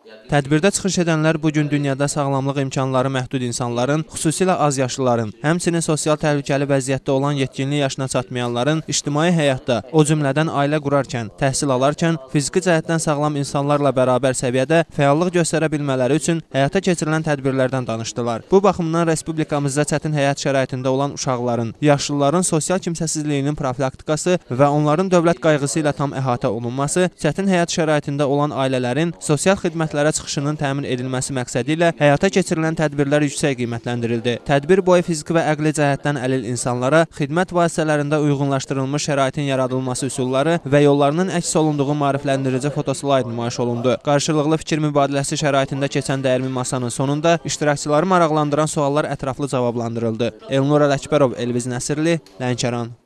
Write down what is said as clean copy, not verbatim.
Tədbirdə çıxış edənlər bugün dünyada sağlamlıq imkanları məhdud insanların, xüsusilə azyaşlıların, həmçinin sosial təhlükəli vəziyyətdə olan yetkinlik yaşına çatmayanların ictimai həyatda, o cümlədən ailə qurarkən, təhsil alarkən, fiziki cəhətdən sağlam insanlarla bərabər səviyyədə fəallıq göstərə bilmələri üçün həyata keçirilən tədbirlərdən danışdılar. Bu baxımdan respublikamızda çətin həyat şəraitində olan uşaqların, yaşlıların sosial kimsəsizliyinin profilaktikası və onların dövlət qayğısı ilə tam əhatə olunması, çətin həyat şəraitində olan ailələrin sosial xidmətlərə çıxışının təmin edilməsi məqsədi ilə həyata keçirilən tədbirlər yüksək qiymətləndirildi. Tədbir boyu fiziki və əqli cəhətdən əlil insanlara xidmət vasitələrində uyğunlaşdırılmış şəraitin yaradılması üsulları və yollarının əks olunduğu maarifləndirici fotoslayd nümayiş olundu. Qarşılıqlı fikir mübadiləsi şəraitində keçən dəyirmi masanın sonunda iştirakçıları maraqlandıran suallar ətraflı cavablandırıldı. Elnur Ələkbərov, Elviz Nəsirli, Lənkəran.